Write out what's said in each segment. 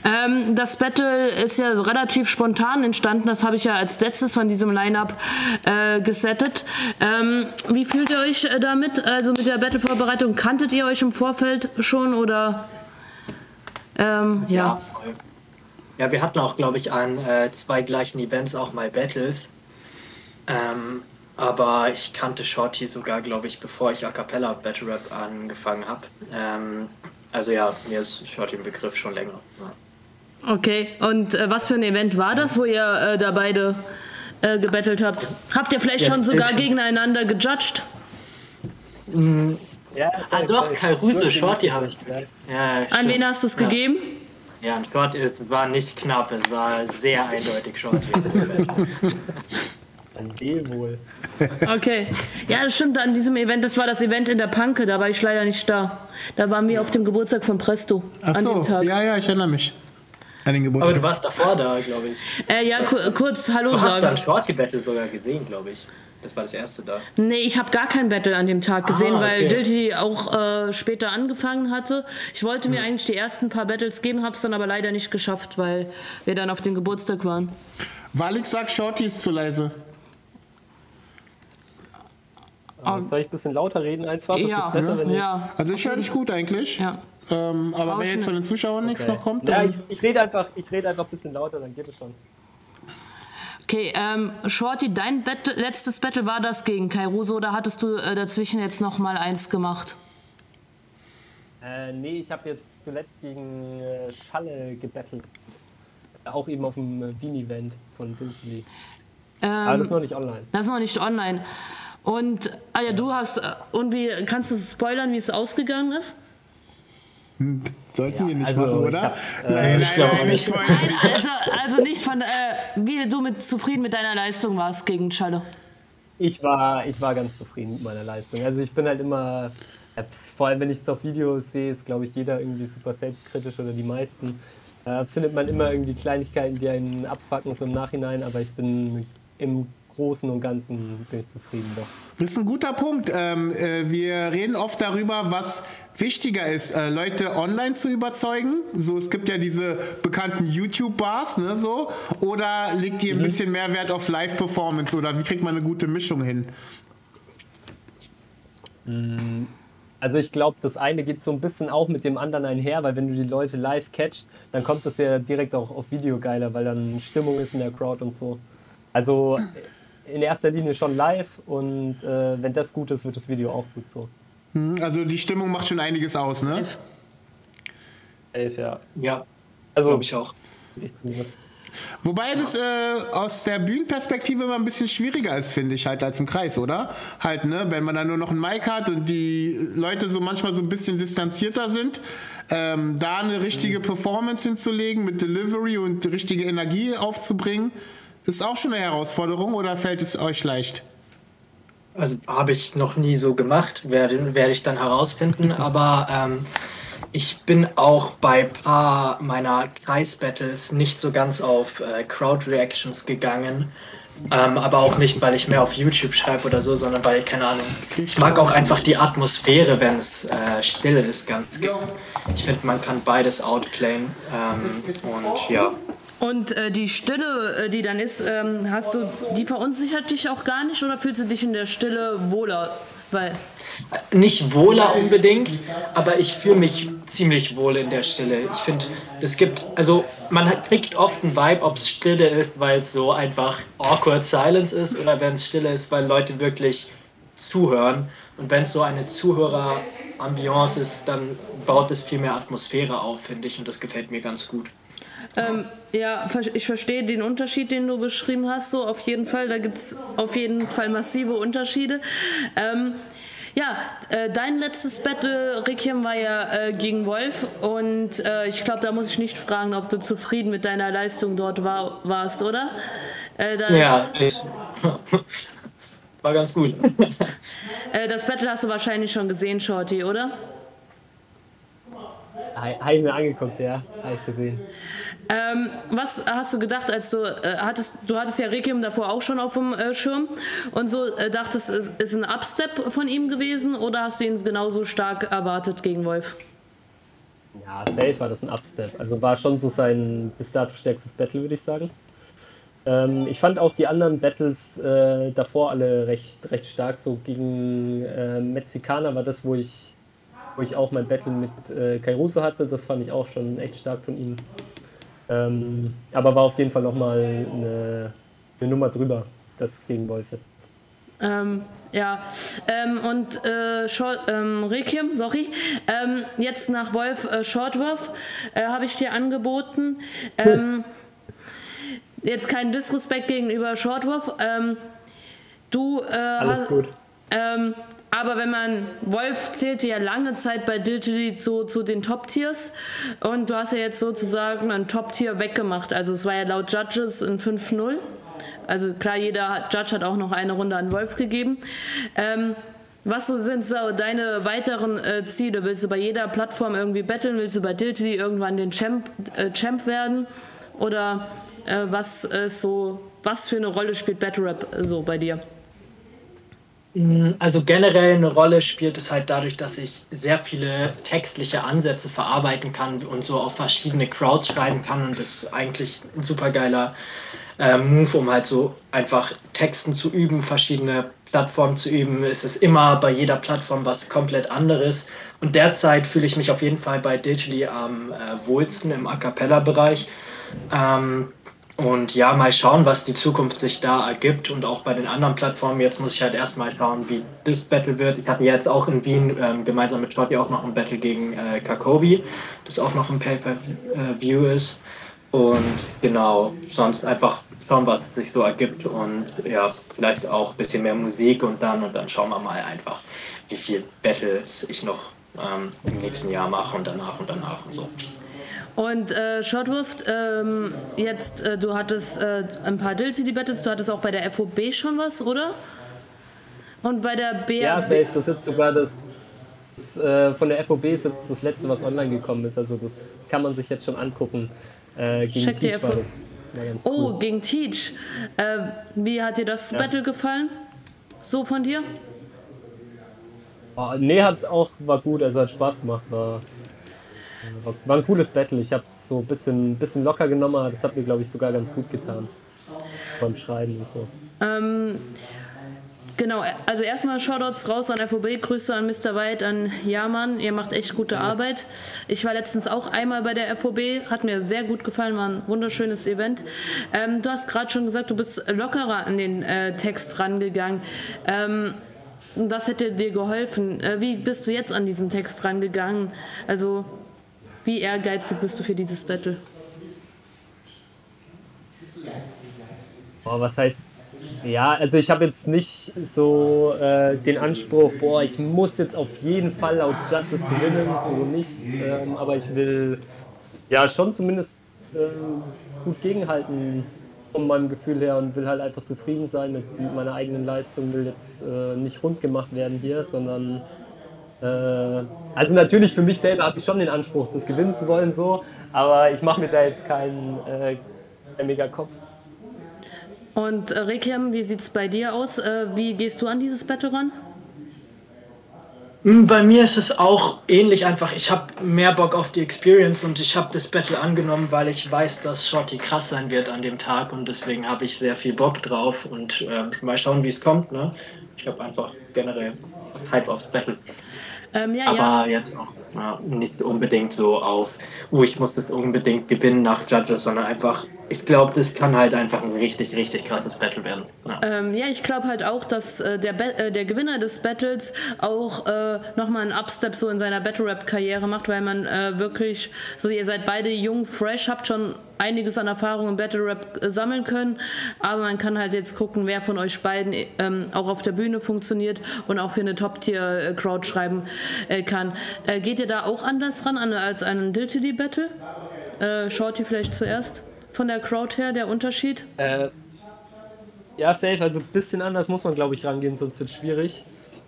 Das Battle ist ja relativ spontan entstanden. Das habe ich ja als letztes von diesem Line-Up gesettet. Wie fühlt ihr euch damit? Also mit der Battle-Vorbereitung, kanntet ihr euch im Vorfeld schon oder? Ja. Voll. Ja, wir hatten auch, glaube ich, an 2 gleichen Events auch mal Battles. Aber ich kannte Shorty sogar, glaube ich, bevor ich A Cappella Battle Rap angefangen habe. Also ja, mir ist Shorty ein Begriff schon länger. Ja. Okay, und was für ein Event war das, wo ihr da beide gebettelt habt? Habt ihr vielleicht schon sogar gegeneinander gejudged? Ja, doch, Kairuso, Shorty habe ich gehört. Ja, an wen hast du es gegeben? Ja, und Shorty, es war nicht knapp, es war sehr eindeutig Shorty. An dem wohl. Okay. Ja, das stimmt, an diesem Event, das war das Event in der Panke, da war ich leider nicht da. Da waren wir auf dem Geburtstag von Presto. Ach an so, dem Tag. ja, ich erinnere mich. An den Geburtstag. Aber du warst davor da, glaube ich. Ja, kurz Hallo Du hast dann sagen. Shorty Battle sogar gesehen, glaube ich. Das war das erste da. Nee, ich habe gar kein Battle an dem Tag gesehen, weil okay. Dilty auch später angefangen hatte. Ich wollte mir eigentlich die ersten paar Battles geben, habe es dann aber leider nicht geschafft, weil wir dann auf dem Geburtstag waren. Walik sagt, Shorty ist zu leise. Soll ich ein bisschen lauter reden einfach? Das Ja, ist besser, wenn Also ich höre dich gut eigentlich. Ja. Aber wenn jetzt von den Zuschauern nichts noch kommt, Ja, dann... ich rede einfach ein bisschen lauter, dann geht es schon. Okay, Shorty, dein letztes Battle war das gegen Kairuso oder hattest du dazwischen jetzt noch mal eins gemacht? Nee, ich habe jetzt zuletzt gegen Schalle gebettelt. Auch eben auf dem Wien-Event von Dilty. Aber das ist noch nicht online. Das ist noch nicht online. Und, du hast, und wie, kannst du spoilern, wie es ausgegangen ist? Sollten wir nicht also machen, ich oder? hab, Nein, nicht Nein, also nicht von, wie du zufrieden mit deiner Leistung warst gegen Schalle. Ich war ganz zufrieden mit meiner Leistung. Also ich bin halt immer, vor allem wenn ich es auf Videos sehe, ist glaube ich jeder irgendwie super selbstkritisch oder die meisten. Findet man immer irgendwie Kleinigkeiten, die einen abfucken so im Nachhinein, aber ich bin im Großen und Ganzen bin ich zufrieden doch. Das ist ein guter Punkt. Wir reden oft darüber, was wichtiger ist, Leute online zu überzeugen. So, es gibt ja diese bekannten YouTube-Bars, ne, so. Oder legt ihr ein bisschen mehr Wert auf Live-Performance oder wie kriegt man eine gute Mischung hin? Also ich glaube, das eine geht so ein bisschen auch mit dem anderen einher, weil wenn du die Leute live catchst, dann kommt das ja direkt auch auf Video geiler, weil dann Stimmung ist in der Crowd und so. Also in erster Linie schon live und wenn das gut ist, wird das Video auch gut so. Also die Stimmung macht schon einiges aus, ne? 11, ja. Ja, Also glaube ich auch. ich zumindest. Wobei das aus der Bühnenperspektive immer ein bisschen schwieriger ist, finde ich, halt als im Kreis, oder? Halt, ne, wenn man dann nur noch ein Mic hat und die Leute so manchmal so ein bisschen distanzierter sind, da eine richtige Performance hinzulegen mit Delivery und richtige Energie aufzubringen, ist auch schon eine Herausforderung oder fällt es euch leicht? Also habe ich noch nie so gemacht, werde ich dann herausfinden, aber ich bin auch bei ein paar meiner Kreisbattles nicht so ganz auf Crowd-Reactions gegangen, aber auch nicht, weil ich mehr auf YouTube schreibe oder so, sondern weil ich, keine Ahnung, ich mag auch einfach die Atmosphäre, wenn es still ist, ganz. Ich finde, man kann beides outplayen und ja. Und die Stille, die dann ist, die verunsichert dich auch gar nicht oder fühlst du dich in der Stille wohler? Weil nicht wohler unbedingt, aber ich fühle mich ziemlich wohl in der Stille. Ich finde, also man kriegt oft einen Vibe, ob es Stille ist, weil es so einfach awkward silence ist oder wenn es Stille ist, weil Leute wirklich zuhören. Und wenn es so eine Zuhörer-Ambiance ist, dann baut es viel mehr Atmosphäre auf, finde ich, und das gefällt mir ganz gut. Ja, ich verstehe den Unterschied, den du beschrieben hast, so auf jeden Fall. Da gibt es auf jeden Fall massive Unterschiede. Dein letztes Battle, Requiem, war ja gegen Wolf und ich glaube, da muss ich nicht fragen, ob du zufrieden mit deiner Leistung dort warst, oder? Ja, ich war ganz gut. Das Battle hast du wahrscheinlich schon gesehen, Shorty, oder? Habe ich mir angeguckt, ja, habe ich gesehen. Was hast du gedacht, als du hattest ja Requiem davor auch schon auf dem Schirm und so dachtest, es ist ein Upstep von ihm gewesen oder hast du ihn genauso stark erwartet gegen Wolf? Ja, safe war das ein Upstep. Also war schon so sein bis dato stärkstes Battle, würde ich sagen. Ich fand auch die anderen Battles davor alle recht stark. So gegen Mexikaner war das, wo ich auch mein Battle mit Kairuso hatte. Das fand ich auch schon echt stark von ihm. Aber war auf jeden Fall nochmal eine Nummer drüber, das gegen Wolf jetzt. Ja, und Requiem, sorry, jetzt nach Wolf Shortwurf habe ich dir angeboten. Jetzt kein Disrespect gegenüber Shortwurf. Alles gut. Aber wenn man, Wolf zählte ja lange Zeit bei Digitally so zu den Top-Tiers und du hast ja jetzt sozusagen ein Top-Tier weggemacht. Also es war ja laut Judges ein 5-0. Also klar, jeder Judge hat auch noch eine Runde an Wolf gegeben. Was sind so deine weiteren Ziele? Willst du bei jeder Plattform irgendwie battlen? Willst du bei Digitally irgendwann den Champ werden? Oder was für eine Rolle spielt Battle Rap so bei dir? Also generell eine Rolle spielt es halt dadurch, dass ich sehr viele textliche Ansätze verarbeiten kann und so auf verschiedene Crowds schreiben kann, und das ist eigentlich ein super geiler Move, um halt so einfach Texten zu üben, verschiedene Plattformen zu üben. Es ist immer bei jeder Plattform was komplett anderes, und derzeit fühle ich mich auf jeden Fall bei Digitally am wohlsten im A-Cappella-Bereich. Und ja, mal schauen, was die Zukunft sich da ergibt, und auch bei den anderen Plattformen. Jetzt muss ich halt erstmal schauen, wie das Battle wird. Ich hatte jetzt auch in Wien gemeinsam mit Totti auch noch ein Battle gegen Kakobi, das auch noch ein Pay-Per-View ist. Und genau, sonst einfach schauen, was sich so ergibt, und ja, vielleicht auch ein bisschen mehr Musik, und dann schauen wir mal einfach, wie viel Battles ich noch im nächsten Jahr mache und danach und so. Und Shortwurf, jetzt, du hattest ein paar Digitally-Battles, du hattest auch bei der FOB schon was, oder? Und bei der BRB... Ja, safe, das ist jetzt sogar das von der FOB ist jetzt das letzte, was online gekommen ist, also das kann man sich jetzt schon angucken. Gegen Teach war das. Cool. Gegen Teach. Wie hat dir das Battle gefallen? So von dir? Nee, war gut, also hat Spaß gemacht, war ein cooles Battle. Ich habe es so ein bisschen locker genommen, aber das hat mir, glaube ich, sogar ganz gut getan. Beim Schreiben und so. Genau, also erstmal Shoutouts raus an FOB, Grüße an Mr. White, an Jaman, ihr macht echt gute Arbeit. Ich war letztens auch einmal bei der FOB, hat mir sehr gut gefallen, war ein wunderschönes Event. Du hast gerade schon gesagt, du bist lockerer an den Text rangegangen. Das hätte dir geholfen. Wie bist du jetzt an diesen Text rangegangen? Also, wie ehrgeizig bist du für dieses Battle? Was heißt... Ja, also ich habe jetzt nicht so den Anspruch, ich muss jetzt auf jeden Fall laut Judges gewinnen, so nicht. Aber ich will ja schon zumindest gut gegenhalten von meinem Gefühl her und will halt einfach zufrieden sein mit meiner eigenen Leistung, will jetzt nicht rund gemacht werden hier, sondern also natürlich für mich selber habe ich schon den Anspruch, das gewinnen zu wollen, so, aber ich mache mir da jetzt keinen mega Kopf. Und Requiem, wie sieht es bei dir aus? Wie gehst du an dieses Battle ran? Bei mir ist es auch ähnlich einfach. Ich habe mehr Bock auf die Experience, und ich habe das Battle angenommen, weil ich weiß, dass Shorty krass sein wird an dem Tag, und deswegen habe ich sehr viel Bock drauf, und mal schauen, wie es kommt. Ne? Ich habe einfach generell Hype aufs Battle. Aber jetzt noch nicht unbedingt so auf, ich muss das unbedingt gewinnen nach Judges, sondern einfach, ich glaube, das kann halt einfach ein richtig, richtig krasses Battle werden. Ja, ich glaube halt auch, dass der Gewinner des Battles auch nochmal einen Upstep so in seiner Battle-Rap-Karriere macht, weil man wirklich, so ihr seid beide jung, fresh, habt schon einiges an Erfahrung im Battle-Rap sammeln können, aber man kann halt jetzt gucken, wer von euch beiden auch auf der Bühne funktioniert und auch für eine Top-Tier-Crowd schreiben kann. Geht ihr da auch anders ran als einen Digitally-Battle? Shorty vielleicht zuerst? Von der Crowd her, der Unterschied? Ja, safe, also ein bisschen anders muss man, glaube ich, rangehen, sonst wird es schwierig.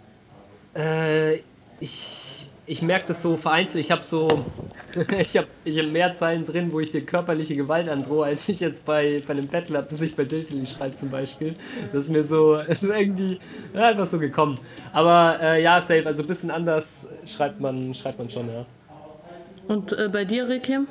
Ich merke das so vereinzelt, ich hab mehr Zeilen drin, wo ich dir körperliche Gewalt androhe, als ich jetzt bei einem Battle habe, das ich bei Digitally schreibe zum Beispiel. Das ist mir so, es ist irgendwie einfach so gekommen. Aber ja, safe, also ein bisschen anders schreibt man schon, ja. Und bei dir, Rekim?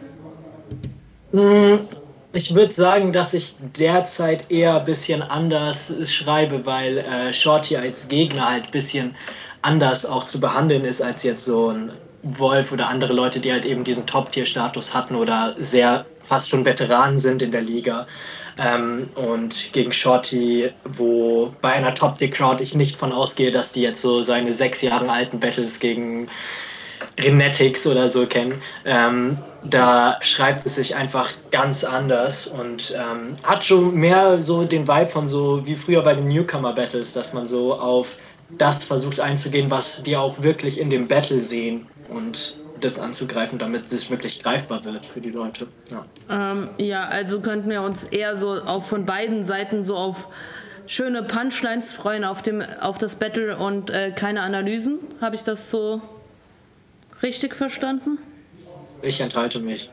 Ich würde sagen, dass ich derzeit eher ein bisschen anders schreibe, weil Shorty als Gegner halt ein bisschen anders auch zu behandeln ist als jetzt so ein Wolf oder andere Leute, die halt eben diesen Top-Tier-Status hatten oder sehr fast schon Veteranen sind in der Liga. Und gegen Shorty, wo bei einer Top-Tier-Crowd ich nicht von ausgehe, dass die jetzt so seine 6 Jahre alten Battles gegen Renetics oder so kennen, da schreibt es sich einfach ganz anders und hat schon mehr so den Vibe von so wie früher bei den Newcomer-Battles, dass man so auf das versucht einzugehen, was die auch wirklich in dem Battle sehen und das anzugreifen, damit es wirklich greifbar wird für die Leute. Ja, also könnten wir uns eher so auch von beiden Seiten so auf schöne Punchlines freuen auf das Battle und keine Analysen. Habe ich das so richtig verstanden? Ich enthalte mich.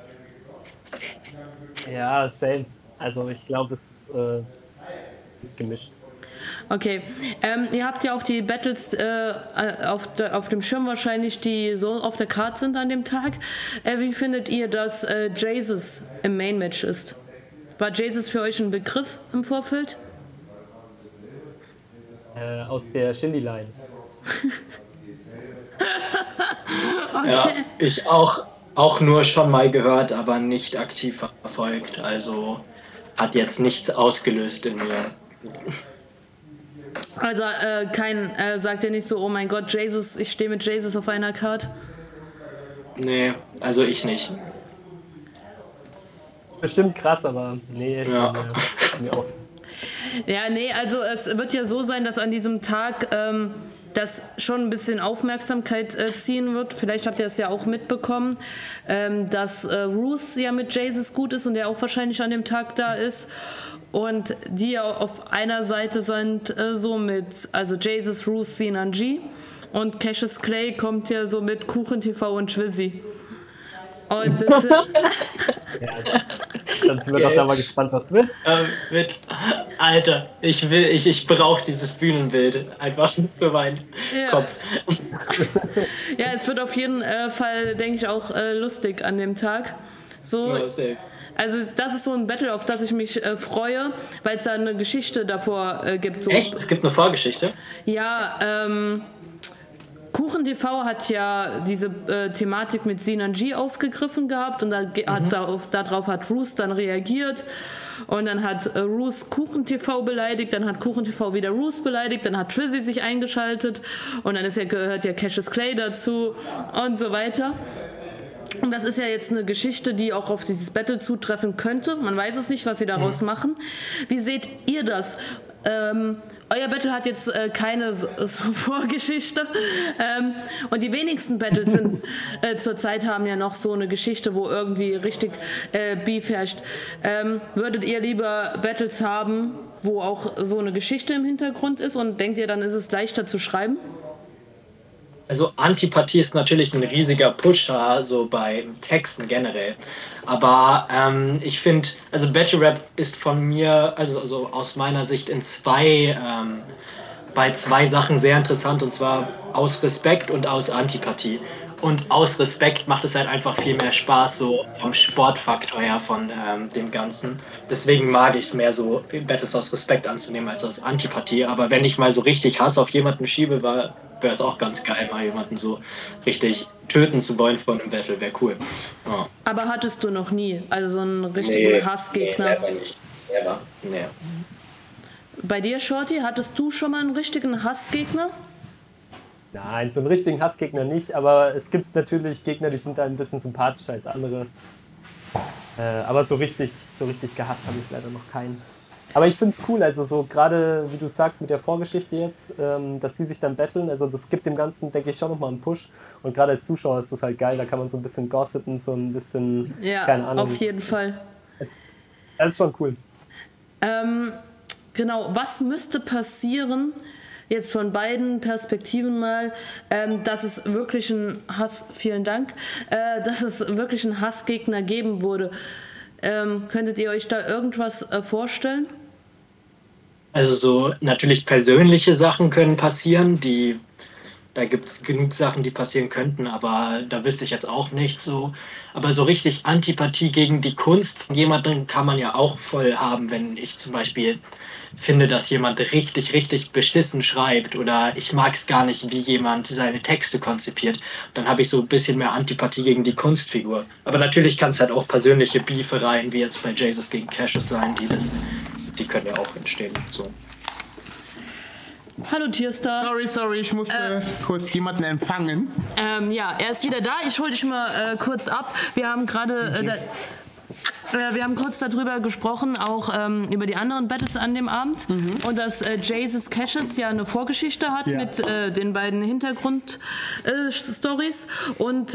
Ja, same. Also ich glaube, es ist gemischt. Okay, ihr habt ja auch die Battles auf dem Schirm wahrscheinlich, die so auf der Card sind an dem Tag. Wie findet ihr, dass Jesus im Main-Match ist? War Jesus für euch ein Begriff im Vorfeld? Aus der Shindy-Line. Okay. Ja, ich auch nur schon mal gehört, aber nicht aktiv verfolgt. Also hat jetzt nichts ausgelöst in mir. Also sagt ihr nicht so, oh mein Gott, Jesus, ich stehe mit Jesus auf einer Card? Nee, also ich nicht. Bestimmt krass, aber nee, Ja. mir auch. Ja, nee, also es wird ja so sein, dass an diesem Tag das schon ein bisschen Aufmerksamkeit ziehen wird. Vielleicht habt ihr es ja auch mitbekommen, dass Roos ja mit Jesus gut ist und der auch wahrscheinlich an dem Tag da ist. Und die ja auf einer Seite sind so mit, also Jesus, Roos, Sinan G. Und Cassius Clay kommt ja so mit Kuchen TV und Twizzy. Und das Ja, dann sind wir doch da mal gespannt, was wird. Alter, ich brauche dieses Bühnenbild einfach für meinen Kopf. Ja, es wird auf jeden Fall, denke ich, auch lustig an dem Tag. So, Ja, safe. also das ist so ein Battle, auf das ich mich freue, weil es da eine Geschichte davor gibt. So. Echt? Es gibt eine Vorgeschichte? Ja, Kuchen TV hat ja diese Thematik mit Sinan G aufgegriffen gehabt und darauf hat Roos dann reagiert und dann hat Roos Kuchen TV beleidigt, dann hat Kuchen TV wieder Roos beleidigt, dann hat Twizzy sich eingeschaltet und dann gehört ja Cassius Clay dazu und so weiter. Und das ist ja jetzt eine Geschichte, die auch auf dieses Battle zutreffen könnte. Man weiß es nicht, was sie daraus machen. Wie seht ihr das? Euer Battle hat jetzt keine Vorgeschichte und die wenigsten Battles zurzeit haben ja noch so eine Geschichte, wo irgendwie richtig Beef herrscht. Würdet ihr lieber Battles haben, wo auch so eine Geschichte im Hintergrund ist und denkt ihr, dann ist es leichter zu schreiben? Also Antipathie ist natürlich ein riesiger Pusher, so bei Texten generell. Aber ich finde, also Battle Rap ist von mir, also aus meiner Sicht bei zwei Sachen sehr interessant, und zwar aus Respekt und aus Antipathie. Und aus Respekt macht es halt einfach viel mehr Spaß, so vom Sportfaktor her von dem Ganzen. Deswegen mag ich es mehr so, Battles aus Respekt anzunehmen als aus Antipathie. Aber wenn ich mal so richtig Hass auf jemanden schiebe, wäre es auch ganz geil, mal jemanden so richtig töten zu wollen von einem Battle. Wäre cool. Ja. Aber hattest du noch nie? Also so einen richtigen Hassgegner? Nee, nicht. Nee. Bei dir, Shorty, hattest du schon mal einen richtigen Hassgegner? Nein, so einen richtigen Hassgegner nicht, aber es gibt natürlich Gegner, die sind da ein bisschen sympathischer als andere. Aber so richtig gehasst habe ich leider noch keinen. Aber ich finde es cool, also so gerade, wie du sagst, mit der Vorgeschichte jetzt, dass die sich dann battlen, also das gibt dem Ganzen, denke ich, schon nochmal einen Push. Und gerade als Zuschauer ist das halt geil, da kann man so ein bisschen gossipen, so ein bisschen, ja, keine Ahnung. Auf jeden Fall. Das ist schon cool. Genau, was müsste passieren, jetzt von beiden Perspektiven mal, dass es wirklich einen dass es wirklich einen Hassgegner geben würde. Könntet ihr euch da irgendwas vorstellen? Also so natürlich persönliche Sachen können passieren, die Da gibt es genug Sachen, die passieren könnten, aber da wüsste ich jetzt auch nicht so. Aber so richtig Antipathie gegen die Kunst von jemandem kann man ja auch voll haben, wenn ich zum Beispiel finde, dass jemand richtig, richtig beschissen schreibt oder ich mag es gar nicht, wie jemand seine Texte konzipiert. Dann habe ich so ein bisschen mehr Antipathie gegen die Kunstfigur. Aber natürlich kann es halt auch persönliche Beefereien, wie jetzt bei Jesus gegen Cassius sein, die können ja auch entstehen. So. Hallo Tierstar. Sorry, ich musste kurz jemanden empfangen. Ja, er ist wieder da. Ich hole dich mal kurz ab. Wir haben gerade... wir haben kurz darüber gesprochen, auch über die anderen Battles an dem Abend. Und dass Jesus Cassius ja eine Vorgeschichte hat mit den beiden Hintergrundstories. Und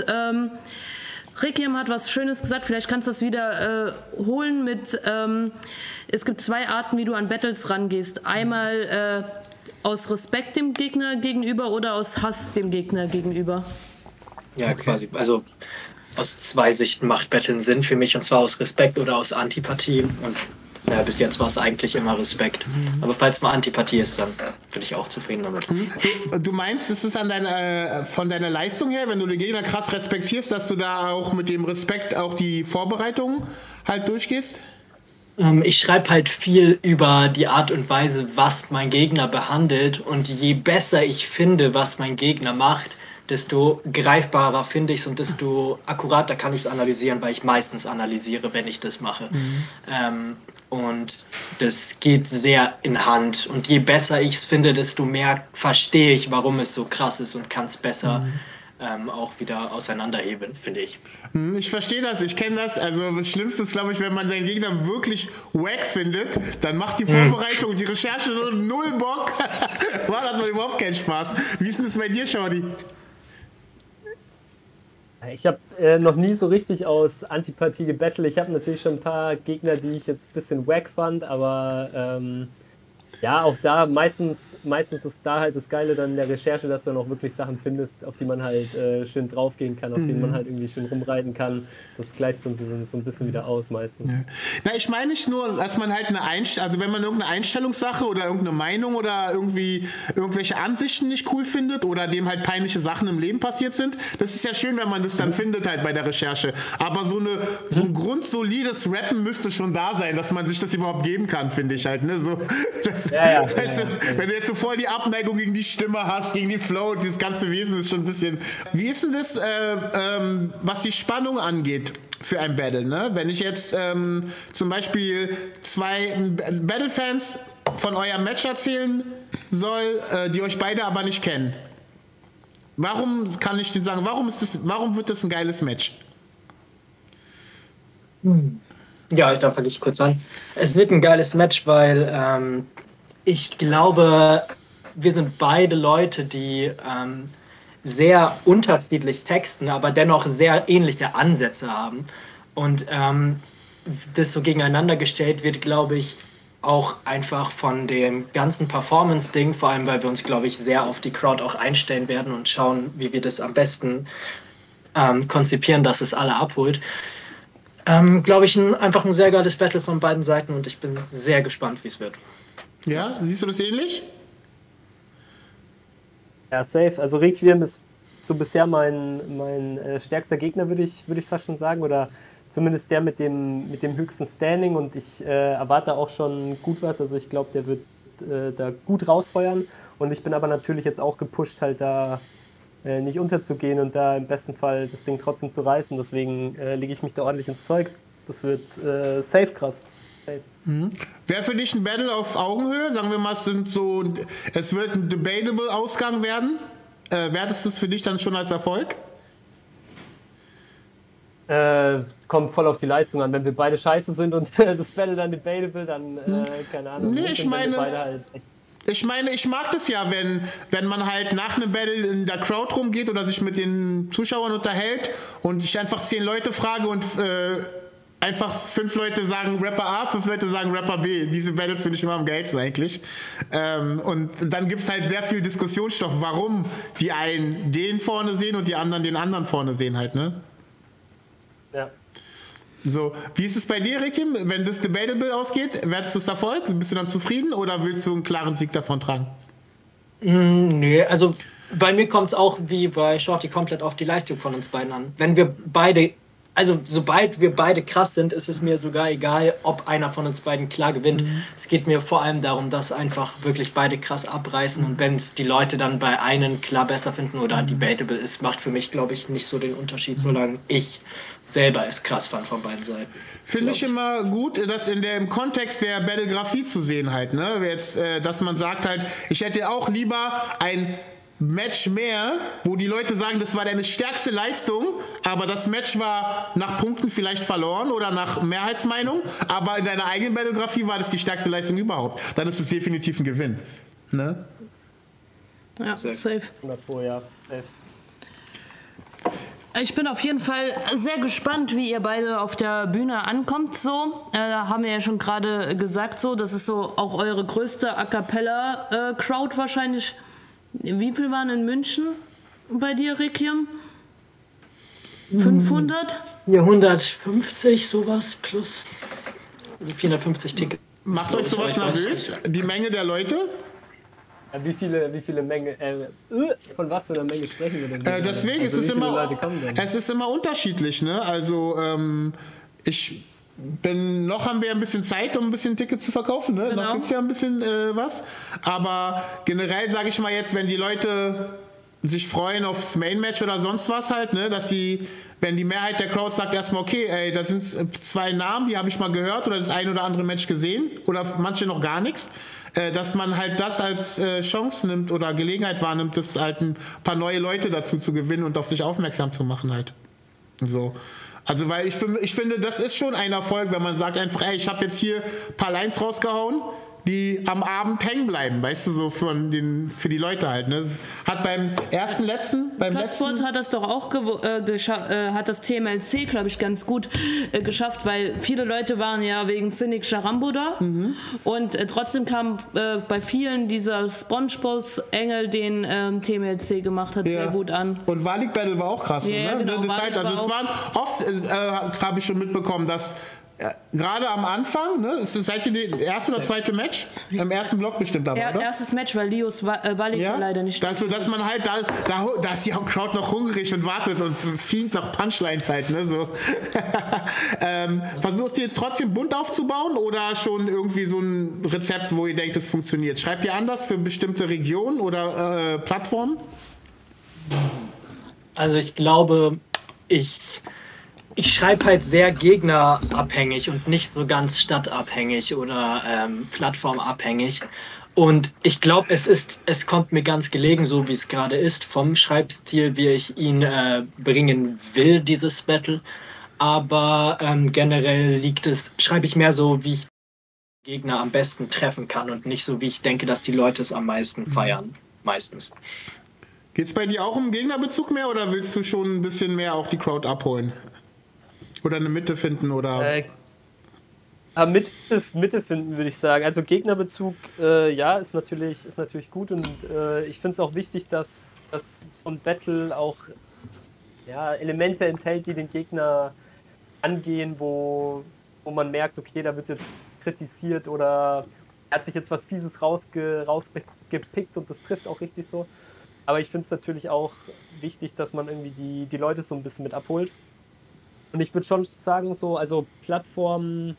Rekiem hat was Schönes gesagt, vielleicht kannst du das wieder holen mit, es gibt zwei Arten, wie du an Battles rangehst. Einmal aus Respekt dem Gegner gegenüber oder aus Hass dem Gegner gegenüber. Ja, quasi. Also aus zwei Sichten macht Battlen Sinn für mich, und zwar aus Respekt oder aus Antipathie. Und bis jetzt war es eigentlich immer Respekt. Aber falls mal Antipathie ist, dann bin ich auch zufrieden damit. Du meinst, es ist von deiner Leistung her, wenn du den Gegner krass respektierst, dass du da auch mit dem Respekt auch die Vorbereitung halt durchgehst? Ich schreibe halt viel über die Art und Weise, was mein Gegner behandelt. Und je besser ich finde, was mein Gegner macht, desto greifbarer finde ich es und desto akkurater kann ich es analysieren, weil ich meistens analysiere, wenn ich das mache. Und das geht sehr in Hand. Und je besser ich es finde, desto mehr verstehe ich, warum es so krass ist und kann es besser auch wieder auseinanderheben, finde ich. Ich verstehe das, ich kenne das. Also das Schlimmste ist, glaube ich, wenn man seinen Gegner wirklich wack findet, dann macht die Vorbereitung, die Recherche so null Bock. War das mal überhaupt keinen Spaß. Wie ist denn das bei dir, Shorty? Ich habe noch nie so richtig aus Antipathie gebettelt. Ich habe natürlich schon ein paar Gegner, die ich jetzt ein bisschen wack fand, aber ja, auch da meistens ist da halt das Geile dann in der Recherche, dass du dann auch wirklich Sachen findest, auf die man halt schön draufgehen kann, auf denen man halt irgendwie schön rumreiten kann. Das gleicht dann so ein bisschen wieder aus meistens. Ja. Na, ich meine nicht nur, dass man halt also wenn man irgendeine Einstellungssache oder irgendeine Meinung oder irgendwie irgendwelche Ansichten nicht cool findet oder dem halt peinliche Sachen im Leben passiert sind, das ist ja schön, wenn man das dann findet halt bei der Recherche. Aber so ein grundsolides Rappen müsste schon da sein, dass man sich das überhaupt geben kann, finde ich halt. Ne? So, weißt du, wenn du jetzt so voll die Abneigung gegen die Stimme hast, gegen die Flow, dieses ganze Wesen ist schon ein bisschen... Wie ist denn das, was die Spannung angeht für ein Battle? Ne? Wenn ich jetzt zum Beispiel zwei Battle-Fans von eurem Match erzählen soll, die euch beide aber nicht kennen. Warum kann ich denn sagen, warum wird das ein geiles Match? Ja, da fange ich kurz an. Es wird ein geiles Match, weil ich glaube, wir sind beide Leute, die sehr unterschiedlich texten, aber dennoch sehr ähnliche Ansätze haben. Und das so gegeneinander gestellt wird, glaube ich, auch einfach von dem ganzen Performance-Ding, vor allem, weil wir uns, glaube ich, sehr auf die Crowd auch einstellen werden und schauen, wie wir das am besten konzipieren, dass es alle abholt. Glaube ich, einfach ein sehr geiles Battle von beiden Seiten und ich bin sehr gespannt, wie es wird. Ja, siehst du das ähnlich? Ja, safe. Also Requiem ist so bisher mein stärkster Gegner, würde ich fast schon sagen, oder zumindest der mit dem höchsten Standing und ich erwarte auch schon gut was. Also ich glaube, der wird da gut rausfeuern und ich bin aber natürlich jetzt auch gepusht, halt da nicht unterzugehen und da im besten Fall das Ding trotzdem zu reißen. Deswegen lege ich mich da ordentlich ins Zeug. Das wird safe krass. Wäre für dich ein Battle auf Augenhöhe? Sagen wir mal, es wird ein debatable Ausgang werden. Wertest du es für dich dann schon als Erfolg? Kommt voll auf die Leistung an. Wenn wir beide scheiße sind und das Battle dann debatable, dann keine Ahnung. Nee, ich meine, ich mag das ja, wenn man halt nach einem Battle in der Crowd rumgeht oder sich mit den Zuschauern unterhält und ich einfach 10 Leute frage und einfach 5 Leute sagen Rapper A, 5 Leute sagen Rapper B. Diese Battles finde ich immer am geilsten eigentlich. Und dann gibt es halt sehr viel Diskussionsstoff, warum die einen den vorne sehen und die anderen den anderen vorne sehen halt, ne? Ja. So, wie ist es bei dir, Rekim? Wenn das debatable ausgeht, wertest du es Erfolg? Bist du dann zufrieden oder willst du einen klaren Sieg davon tragen? Nö, also bei mir kommt es auch wie bei Shorty komplett auf die Leistung von uns beiden an. Wenn wir beide, also sobald wir beide krass sind, ist es mir sogar egal, ob einer von uns beiden klar gewinnt. Es geht mir vor allem darum, dass einfach wirklich beide krass abreißen und wenn es die Leute dann bei einem klar besser finden oder debatable ist, macht für mich, glaube ich, nicht so den Unterschied, solange ich selber es krass fand von beiden Seiten. Finde ich immer gut, das im Kontext der Battlegrafie zu sehen halt, ne? Jetzt, dass man sagt halt, ich hätte auch lieber ein Match mehr, wo die Leute sagen, das war deine stärkste Leistung, aber das Match war nach Punkten vielleicht verloren oder nach Mehrheitsmeinung, aber in deiner eigenen Battlegrafie war das die stärkste Leistung überhaupt. Dann ist es definitiv ein Gewinn. Ne? Ja, safe. 100 Pro, ja. Safe. Ich bin auf jeden Fall sehr gespannt, wie ihr beide auf der Bühne ankommt. So, haben wir ja schon gerade gesagt, so, das ist so auch eure größte A cappella Crowd wahrscheinlich. Wie viel waren in München bei dir, Requiem? 500? 450 sowas plus 450 Tickets. Macht euch sowas nervös? Die Menge der Leute? Ja, wie viele Menge, von was für einer Menge sprechen wir denn? Deswegen, also es ist immer unterschiedlich, ne? Also, noch haben wir ein bisschen Zeit, um ein bisschen Tickets zu verkaufen, ne? Genau. Noch gibt es ja ein bisschen was. Aber generell sage ich mal jetzt, wenn die Leute sich freuen aufs Main-Match oder sonst was halt, ne? Dass wenn die Mehrheit der Crowd sagt erstmal, okay, ey, da sind 2 Namen, die habe ich mal gehört oder das ein oder andere Match gesehen oder manche noch gar nichts, dass man halt das als Chance nimmt oder Gelegenheit wahrnimmt, das halt ein paar neue Leute dazu zu gewinnen und auf sich aufmerksam zu machen halt. So. Also, weil ich finde, das ist schon ein Erfolg, wenn man sagt einfach, ey, ich habe jetzt hier ein paar Lines rausgehauen, die am Abend hängen bleiben, weißt du, so für die Leute halt. Ne? Das hat beim Platzsport hat das doch auch hat das TMLC, glaube ich, ganz gut geschafft, weil viele Leute waren ja wegen Cynic Charambo da und trotzdem kam bei vielen dieser SpongeBob-Engel, den TMLC gemacht hat, sehr gut an. Und Walik Battle war auch krass, ja, ne? Genau, Das heißt, also es waren oft, habe ich schon mitbekommen, dass gerade am Anfang, ne, seid ihr das erste oder zweite Match? Im ersten Block bestimmt aber, oder? Erstes Match, weil Leos Walik leider nicht da. Dass man halt, da ist die Crowd noch hungrig und wartet und fiend nach Punchlines halt, ne, so. Versucht ihr jetzt trotzdem bunt aufzubauen oder schon irgendwie so ein Rezept, wo ihr denkt, es funktioniert? Schreibt ihr anders für bestimmte Regionen oder Plattformen? Also ich glaube, ich schreibe halt sehr gegnerabhängig und nicht so ganz stadtabhängig oder plattformabhängig. Und ich glaube, es kommt mir ganz gelegen, so wie es gerade ist, vom Schreibstil, wie ich ihn bringen will, dieses Battle. Aber generell schreibe ich mehr so, wie ich Gegner am besten treffen kann und nicht so, wie ich denke, dass die Leute es am meisten feiern. Meistens. Geht's bei dir auch um Gegnerbezug mehr oder willst du schon ein bisschen mehr auch die Crowd abholen? Oder eine Mitte finden oder. Mitte finden, würde ich sagen. Also Gegnerbezug, ja, ist natürlich gut und ich finde es auch wichtig, dass so ein Battle auch Elemente enthält, die den Gegner angehen, wo man merkt, okay, da wird jetzt kritisiert oder er hat sich jetzt was Fieses rausgepickt und das trifft auch richtig so. Aber ich finde es natürlich auch wichtig, dass man irgendwie die Leute so ein bisschen mit abholt. Und ich würde schon sagen, so, also Plattformen,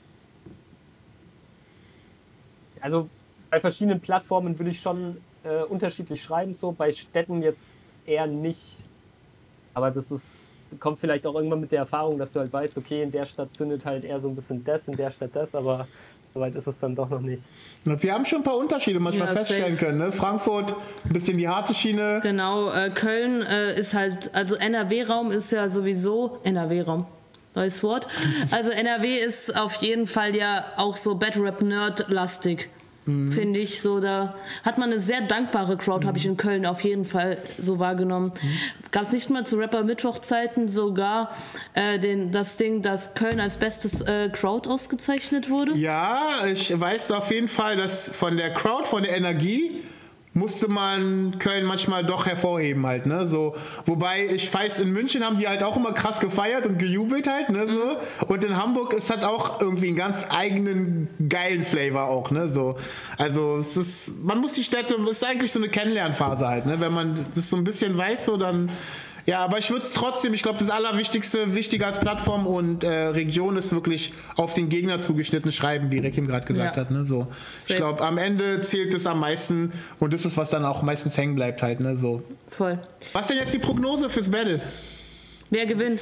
also bei verschiedenen Plattformen würde ich schon unterschiedlich schreiben, so bei Städten jetzt eher nicht. Aber kommt vielleicht auch irgendwann mit der Erfahrung, dass du halt weißt, okay, in der Stadt zündet halt eher so ein bisschen das, in der Stadt das, aber soweit ist es dann doch noch nicht. Wir haben schon ein paar Unterschiede manchmal feststellen können. Ne? Frankfurt, ein bisschen die harte Schiene. Genau, Köln ist halt, also NRW-Raum ist ja sowieso, NRW-Raum, neues Wort. Also NRW ist auf jeden Fall ja auch so Battle-Rap-Nerd-lastig, finde ich. So, da hat man eine sehr dankbare Crowd, habe ich in Köln auf jeden Fall so wahrgenommen. Gab es nicht mal zu Rapper-Mittwoch-Zeiten sogar das Ding, dass Köln als bestes Crowd ausgezeichnet wurde? Ja, ich weiß auf jeden Fall, dass von der Crowd, von der Energie, musste man Köln manchmal doch hervorheben halt, ne, so. Wobei ich weiß, in München haben die halt auch immer krass gefeiert und gejubelt halt, ne, so. Und in Hamburg ist halt auch irgendwie einen ganz eigenen, geilen Flavor auch, ne, so. Also es ist, man muss die Städte, es ist eigentlich so eine Kennenlernphase halt, ne, wenn man das so ein bisschen weiß, so dann, ja, aber ich würde es trotzdem, ich glaube, das Allerwichtigste, wichtiger als Plattform und Region ist wirklich auf den Gegner zugeschnitten schreiben, wie Rekim gerade gesagt hat, ne, so. Ich glaube, am Ende zählt es am meisten und das ist, was dann auch meistens hängen bleibt halt, ne, so. Voll. Was denn jetzt die Prognose fürs Battle? Wer gewinnt?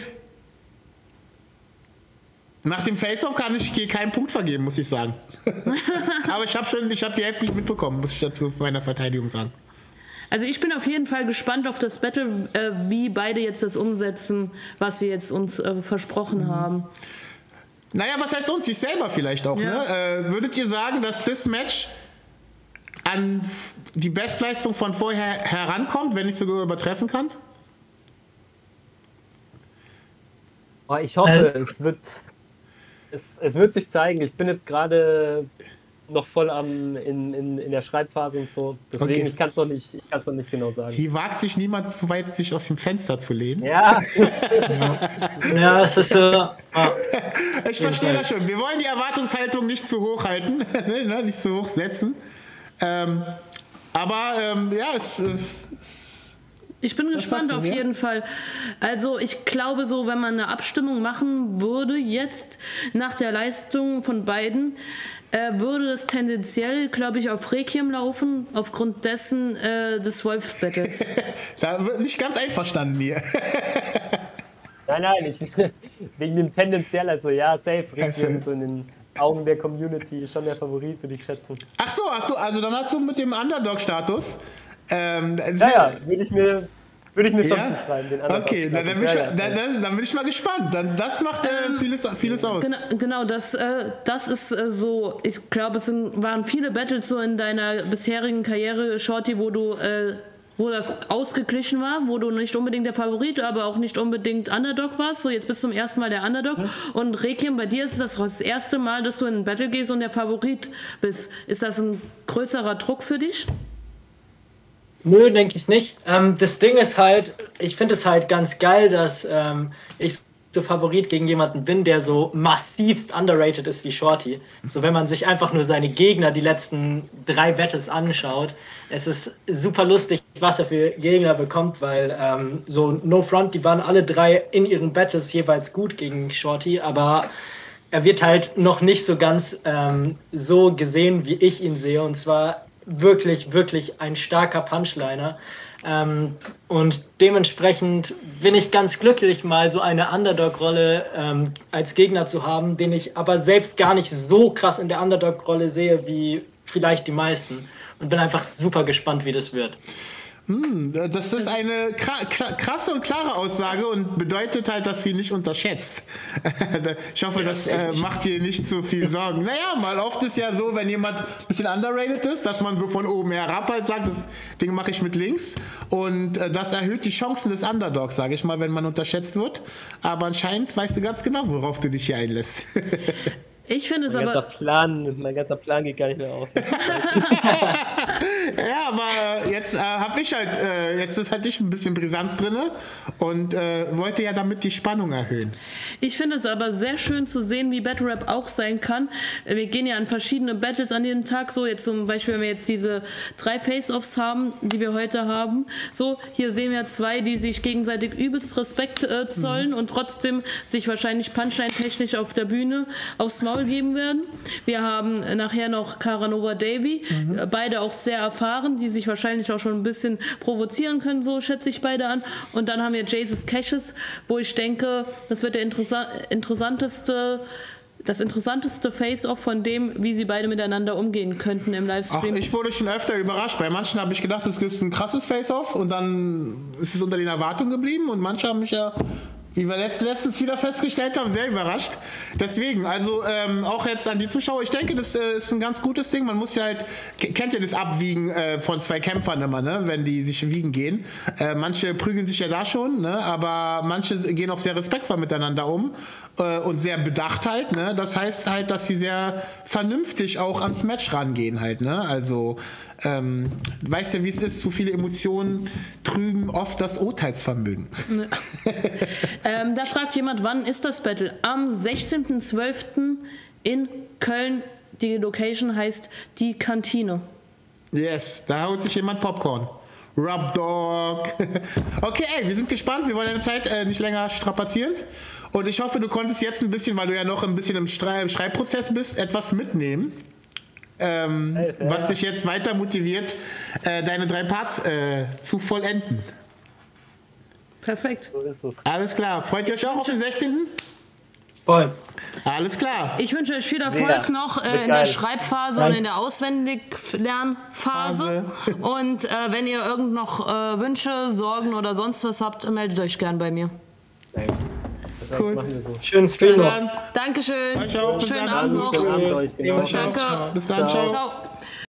Nach dem Face-Off kann ich hier keinen Punkt vergeben, muss ich sagen. Aber ich habe die Hälfte nicht mitbekommen, muss ich dazu meiner Verteidigung sagen. Also ich bin auf jeden Fall gespannt auf das Battle, wie beide jetzt das umsetzen, was sie jetzt uns versprochen haben. Naja, was heißt uns? Sich selber vielleicht auch, ne? Würdet ihr sagen, dass das Match an die Bestleistung von vorher herankommt, wenn nicht sogar übertreffen kann? Oh, ich hoffe, es wird sich zeigen. Ich bin jetzt gerade noch voll in der Schreibphase und so. Deswegen, ich kann es noch nicht genau sagen. Hier wagt sich niemand so weit, sich aus dem Fenster zu lehnen. Ja. Ja, es ist so. Ich verstehe das schon. Wir wollen die Erwartungshaltung nicht zu hoch halten, nicht zu hoch setzen. Ich bin gespannt auf jeden Fall. Also ich glaube so, wenn man eine Abstimmung machen würde jetzt nach der Leistung von beiden, würde es tendenziell, glaube ich, auf Requiem laufen, aufgrund dessen des Wolf-Battles. Da wird nicht ganz einverstanden hier. Nein, wegen dem tendenziell, also ja, safe, Requiem so in den Augen der Community schon der Favorit, würde ich schätzen. Ach so, also dann hast du mit dem Underdog-Status. Würde ich mir schon schreiben, den anderen. Okay, dann bin ich mal gespannt. Das macht vieles aus. Genau, das ist so, ich glaube, waren viele Battles so in deiner bisherigen Karriere, Shorty, wo das ausgeglichen war, wo du nicht unbedingt der Favorit, aber auch nicht unbedingt Underdog warst. So, jetzt bist du zum ersten Mal der Underdog. Und Requiem, bei dir ist das erste Mal, dass du in ein Battle gehst und der Favorit bist. Ist das ein größerer Druck für dich? Nö, denke ich nicht. Das Ding ist halt, ich finde es halt ganz geil, dass ich so Favorit gegen jemanden bin, der so massivst underrated ist wie Shorty. So, wenn man sich einfach nur seine Gegner die letzten 3 Battles anschaut, es ist super lustig, was er für Gegner bekommt, weil so No Front, die waren alle 3 in ihren Battles jeweils gut gegen Shorty, aber er wird halt noch nicht so ganz so gesehen, wie ich ihn sehe, und zwar wirklich, wirklich ein starker Punchliner. Und dementsprechend bin ich ganz glücklich, mal so eine Underdog-Rolle als Gegner zu haben, den ich aber selbst gar nicht so krass in der Underdog-Rolle sehe, wie vielleicht die meisten. Und bin einfach super gespannt, wie das wird. Das ist eine krasse und klare Aussage und bedeutet halt, dass sie nicht unterschätzt. Ich hoffe, das macht dir nicht so viel Sorgen. Naja, mal oft ist ja so, wenn jemand ein bisschen underrated ist, dass man so von oben herab halt sagt, das Ding mache ich mit links. Und das erhöht die Chancen des Underdogs, sage ich mal, wenn man unterschätzt wird. Aber anscheinend weißt du ganz genau, worauf du dich hier einlässt. Ich finde es mein aber... Mein ganzer Plan geht gar nicht mehr auf. Ja, aber jetzt habe ich halt, jetzt hatte ich ein bisschen Brisanz drin und wollte ja damit die Spannung erhöhen. Ich finde es aber sehr schön zu sehen, wie Battle Rap auch sein kann. Wir gehen ja an verschiedene Battles an jedem Tag, so jetzt zum Beispiel, wenn wir jetzt diese 3 Face-Offs haben, die wir heute haben, so, hier sehen wir 2, die sich gegenseitig übelst Respekt zollen und trotzdem sich wahrscheinlich Punchline-technisch auf der Bühne aufs Maul geben werden. Wir haben nachher noch Caranova Davey, beide auch sehr erfahren, die sich wahrscheinlich auch schon ein bisschen provozieren können, so schätze ich beide an. Und dann haben wir Jesus Cassius, wo ich denke, das wird der interessanteste Face-Off von dem, wie sie beide miteinander umgehen könnten im Livestream. Ach, ich wurde schon öfter überrascht. Bei manchen habe ich gedacht, es gibt ein krasses Face-Off und dann ist es unter den Erwartungen geblieben und manche haben mich ja, wie wir letztens wieder festgestellt haben, sehr überrascht. Deswegen, also auch jetzt an die Zuschauer, ich denke, das ist ein ganz gutes Ding. Man muss ja halt, kennt ihr das Abwiegen von 2 Kämpfern immer, ne? Wenn die sich wiegen gehen. Manche prügeln sich ja da schon, ne? Aber manche gehen auch sehr respektvoll miteinander um und sehr bedacht halt. Ne? Das heißt halt, dass sie sehr vernünftig auch ans Match rangehen halt. Ne? Also weißt ja, wie es ist, zu viele Emotionen trüben oft das Urteilsvermögen. Da fragt jemand, wann ist das Battle? Am 16.12. in Köln. Die Location heißt die Kantine. Yes, da holt sich jemand Popcorn. Rub Dog. Okay, ey, wir sind gespannt. Wir wollen deine Zeit nicht länger strapazieren. Und ich hoffe, du konntest jetzt ein bisschen, weil du ja noch ein bisschen im Schreibprozess bist, etwas mitnehmen. Was dich jetzt weiter motiviert, deine 3 Parts zu vollenden. Perfekt. Alles klar. Freut ihr euch auch auf den 16.? Voll. Alles klar. Ich wünsche euch viel Erfolg noch in der Schreibphase und in der Auswendiglernphase. Und wenn ihr irgend noch Wünsche, Sorgen oder sonst was habt, meldet euch gern bei mir. Cool. Schönen Stream noch. Dankeschön. Euch auch. Bis Schönen dann. Abend noch. Schönen Abend euch. Genau. Danke. Bis dann. Ciao. Ciao.